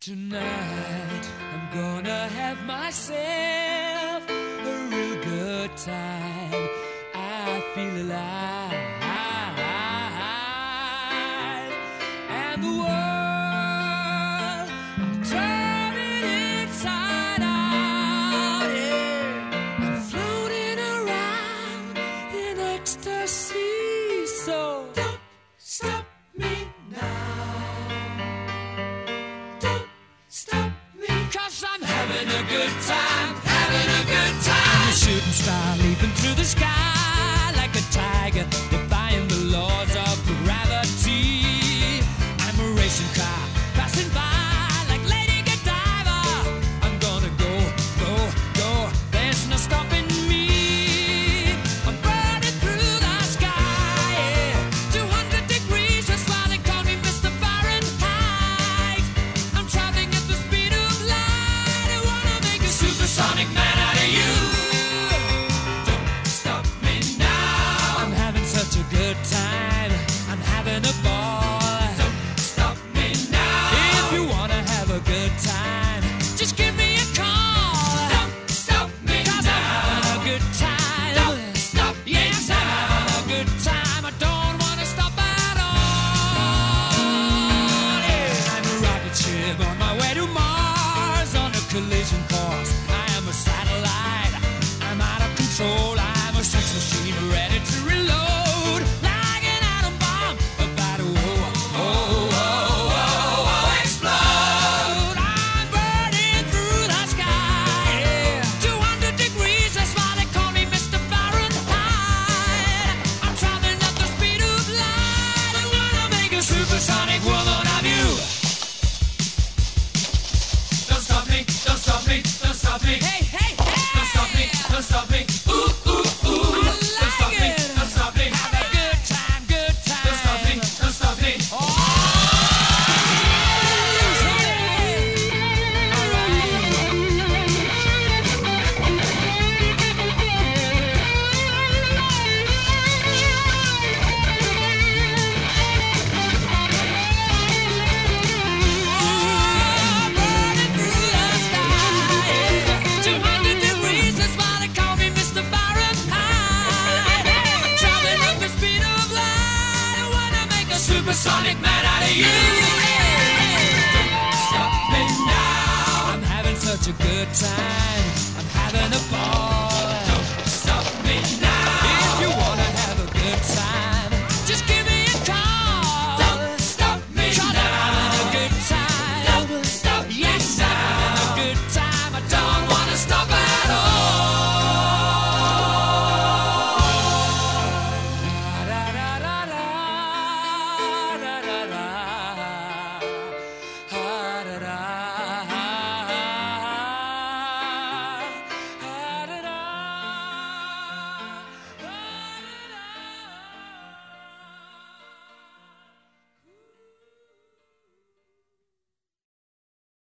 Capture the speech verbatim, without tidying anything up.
Tonight I'm gonna have myself a real good time. I feel alive, and the world I'm turning inside out. Yeah, I'm floating around in ecstasy. So don't stop me now. Cause I'm having a good time, having a good time. I'm a shooting star leaping through the sky like a tiger, defying the laws of gravity. I'm a racing car passing by like Lady Godiva. I'm gonna go, go, go, there's no stopping me. I'm burning through the sky, yeah. two hundred degrees, that's why they call me Mister Fahrenheit. I'm traveling at the speed of light. I wanna make a supersonic man out of you. Don't stop me now. I'm having such a good time. I'm having a ball. Don't stop me now. If you wanna have a good time, just give me a call. Don't stop me 'cause now. I'm having a good time. Don't stop me yes, now. I'm having a good time. I don't wanna stop at all. Yeah. I'm a rocket ship on my way to Mars on a collision course. I am a satellite. I'm out of control. I'm a sex machine ready to reload like an atom bomb about to oh, oh, oh, oh, oh, explode. I'm burning through the sky, yeah. two hundred degrees, that's why they call me Mister Fahrenheit. I'm traveling at the speed of light. I wanna make a supersonic woman of you. Don't stop me, don't stop me, don't stop me. Hey, hey, hey! Don't stop me, don't stop me. Ooh, ooh, ooh. I like don't stop me, it. Don't stop me. Have a good time, good time. Don't stop me, don't stop me. Oh, burning through the sky, two hundred degrees, that's why they call me Mister Fahrenheit. I'm traveling at the speed of light. I wanna make a supersonic man out of you. Don't stop me now. I'm having such a good time.